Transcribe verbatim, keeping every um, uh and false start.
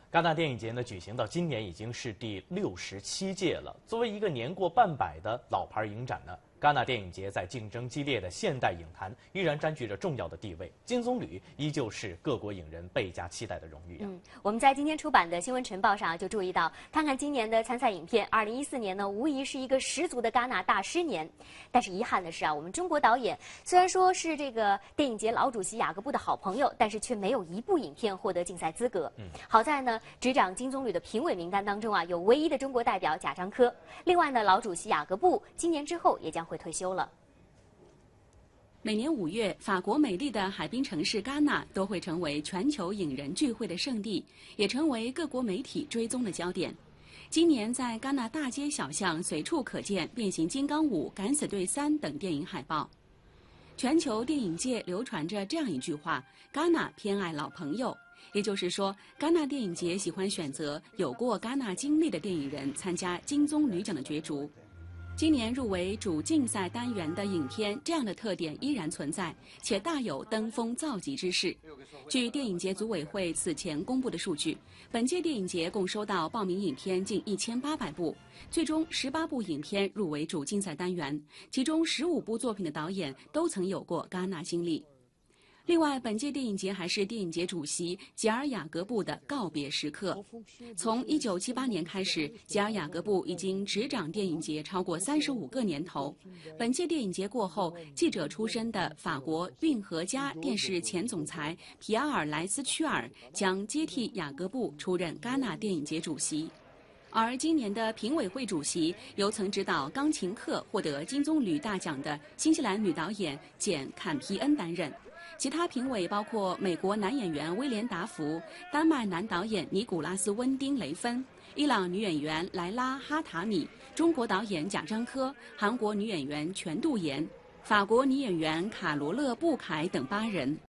戛纳电影节呢，举行到今年已经是第六十七届了。作为一个年过半百的老牌影展呢，戛纳电影节在竞争激烈的现代影坛依然占据着重要的地位。金棕榈依旧是各国影人倍加期待的荣誉啊。 嗯，我们在今天出版的新闻晨报上就注意到，看看今年的参赛影片，二零一四年呢，无疑是一个十足的戛纳大师年。但是遗憾的是啊，我们中国导演虽然说是这个电影节老主席雅各布的好朋友，但是却没有一部影片获得竞赛资格。嗯，好在呢，执掌金棕榈的评委名单当中啊，有唯一的中国代表贾樟柯。另外呢，老主席雅各布今年之后也将会退休了。 每年五月，法国美丽的海滨城市戛纳都会成为全球影人聚会的圣地，也成为各国媒体追踪的焦点。今年在戛纳大街小巷随处可见《变形金刚五》《敢死队三》等电影海报。全球电影界流传着这样一句话：戛纳偏爱老朋友。也就是说，戛纳电影节喜欢选择有过戛纳经历的电影人参加金棕榈奖的角逐。今年入围主竞赛单元的影片，这样的特点依然存在，且大有登峰造极之势。据电影节组委会此前公布的数据，本届电影节共收到报名影片近一千八百部，最终十八部影片入围主竞赛单元，其中十五部作品的导演都曾有过戛纳经历。另外，本届电影节还是电影节主席吉尔雅各布的告别时刻。从一九七八年开始，吉尔雅各布已经执掌电影节超过三十五个年头。本届电影节过后，记者出身的法国运河家电视前总裁皮埃尔莱斯屈尔将接替雅各布出任戛纳电影节主席。而今年的评委会主席由曾执导《钢琴课》获得金棕榈大奖的新西兰女导演简·坎皮恩担任。其他评委包括美国男演员威廉·达福、丹麦男导演尼古拉斯·温丁·雷芬、伊朗女演员莱拉·哈塔米、中国导演贾樟柯、韩国女演员全度妍、法国女演员卡罗勒·布凯等八人。